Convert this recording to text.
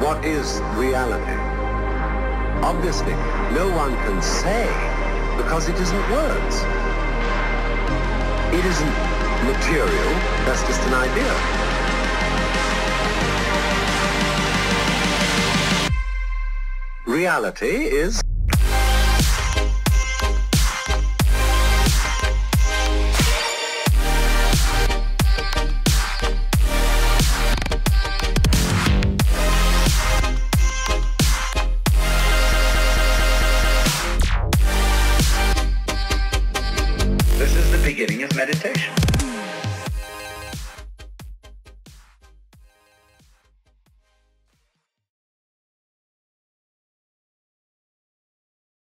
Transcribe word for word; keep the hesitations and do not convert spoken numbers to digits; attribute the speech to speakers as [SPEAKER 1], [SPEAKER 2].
[SPEAKER 1] what is reality? Obviously, no one can say, because it isn't words. It isn't material, that's just an idea. Reality is...
[SPEAKER 2] This is the beginning of meditation.